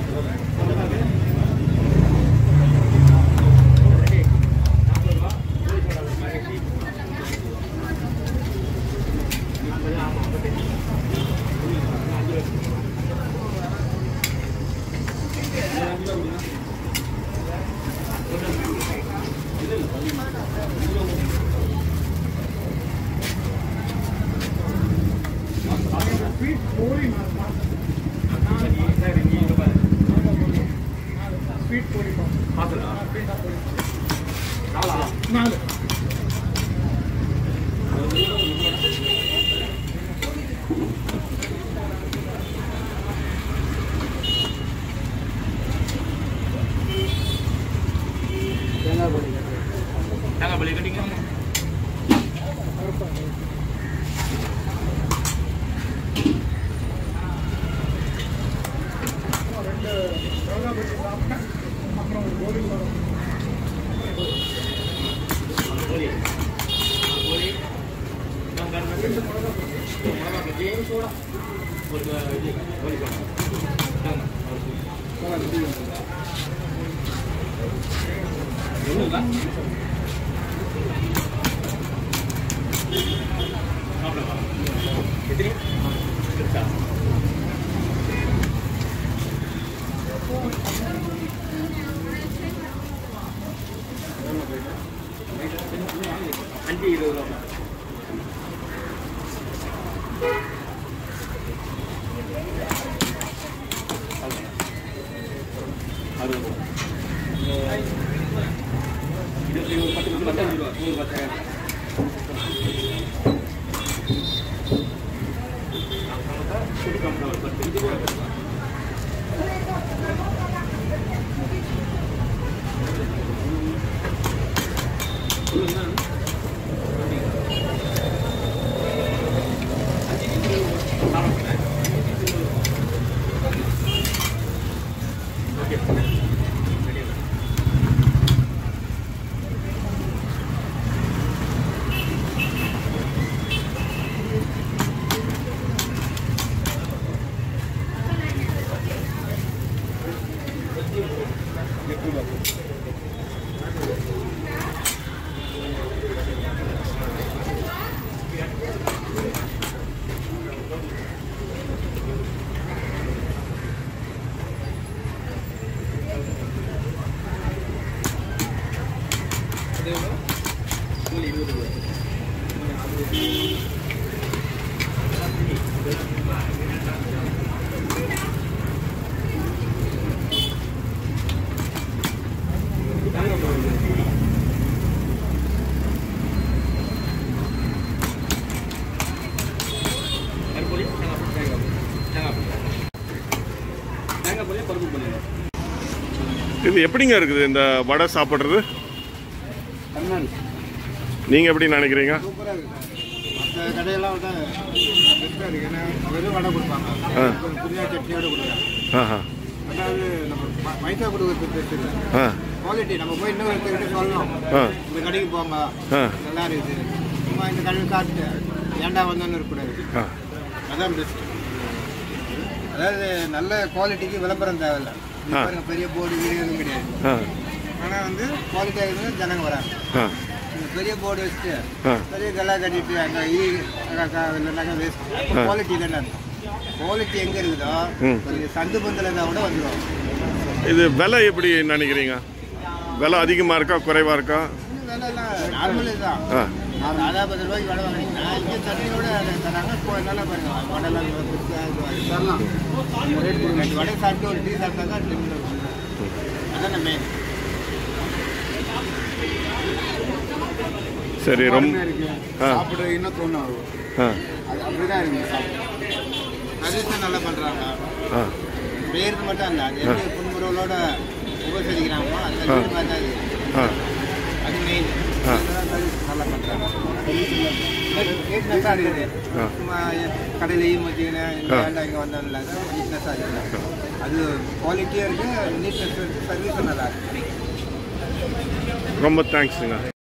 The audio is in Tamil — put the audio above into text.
Jangan boleh ketinggi. இது எப்படிங்க இருக்குது இந்த வடை சாப்பிட்றது? நீங்கள் எப்படி நினைக்கிறீங்க? மற்ற கடையெல்லாம் விட பெஸ்ட்டாக இருக்குது. ஏன்னா வெறும் வடை கொடுப்பாங்க, புதினா சட்னியோடு கொடுக்குறாங்க. அதாவது நம்ம மைசா கொடுக்குறது பெஸ்ட் இல்லை, குவாலிட்டி. நம்ம போய் இன்னும் ஒருத்தர்கிட்ட சொல்லணும், இந்த கடைக்கு போங்க நல்லா இருக்குது, சும்மா இந்த கடையில் சாப்பிட்டு ஏண்டா வந்தோன்னு இருக்கக்கூடாது. அதான் பெஸ்ட். அதாவது நல்ல குவாலிட்டிக்கு விளம்பரம் தேவையில்லை. பெரிய போர்டு வீடு எதுவும் கிடையாது. ஆனால் வந்து குவாலிட்டியாக இருந்தால் ஜனங்க வராங்க. பெரிய போர்டு வச்சுட்டு பெரிய கெல்லாம் கட்டிட்டு அங்கே இல்லைனாக்கா வேஸ்ட். குவாலிட்டி இல்லைன்னா குவாலிட்டி எங்கே இருக்குதோ சந்து பந்தில் இருந்தால் கூட வந்துடும். இது விலை எப்படி நினைக்கிறீங்க? விலை அதிகமாக இருக்கா குறைவாக இருக்கா? விலைலாம் நார்மல் இதுதான். 40 ரூபாய்க்கு வடை வாங்கினீங்கன்னா இங்கே தண்ணியோட தராங்க. நல்லா பாருங்க, வடைலாம் தரலாம். ரேட் கொடுங்க. வடை சாப்பிட்டு ஒரு டீ சாப்பிட்டா தான் அதான் மெயின். சரி, ரொம்ப சாப்பிட இன்னும் தோணும். அது அப்படிதான் இருக்கு. சர்வீஸும் நல்லா பண்ணுறாங்க. பேருக்கு மட்டும் இல்லை, அது எப்படி புன்முறவளோட உபசரிக்கிறாங்களோ அந்த மாதிரி தான் இது. அது மெயின். நல்லா பண்ணுறாங்க. நீட்னஸாக இருக்குது. சும்மா கடையிலையும் வச்சுக்கின்னு இந்த இங்கே வந்தோம்ல நீட்னஸாக இருக்குது. அது குவாலிட்டியாக இருக்குது, நீட்னஸ், சர்வீஸும் நல்லா இருக்குது. ரொம்ப தேங்க்ஸுங்க.